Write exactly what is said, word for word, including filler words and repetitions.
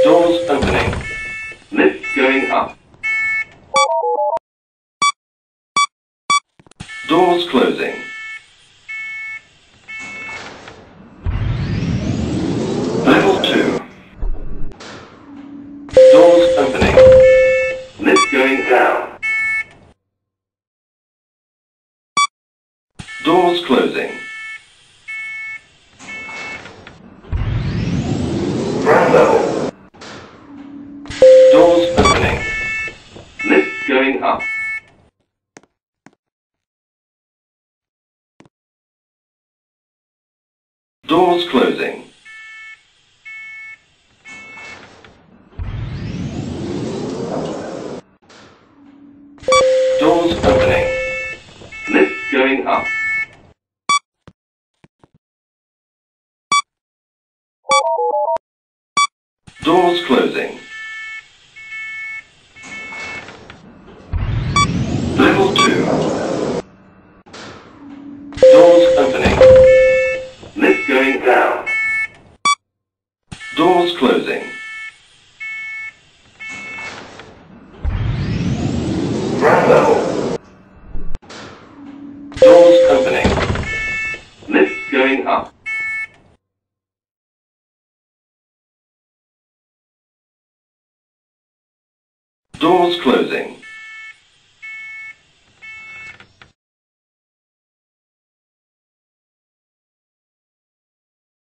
Doors opening. Lift going up. Doors closing. Level two. Doors opening. Lift going down. Doors closing. Ground level. Doors opening. Lift going up. Doors closing. Doors opening. Lift going up. Doors closing. Level two. Doors opening. Lift going down. Doors closing. Ground level. Doors opening. Lift going up. Doors closing.